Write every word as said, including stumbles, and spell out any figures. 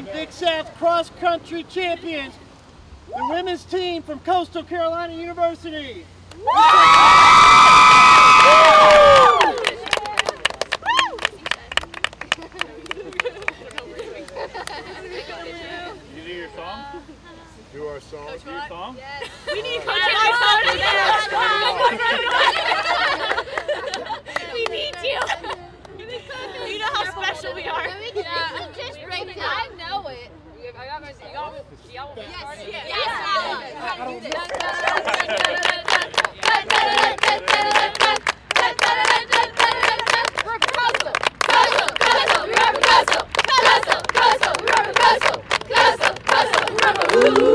presenting Big South Cross Country Champions, the women's team from Coastal Carolina University. You do your song? Do our song. Do your song? Yes. We need Coach White. We need you. You know how special we are. Yeah, just break it. I know it. I got my, you got, y'all Yes, yes, yes. Yes.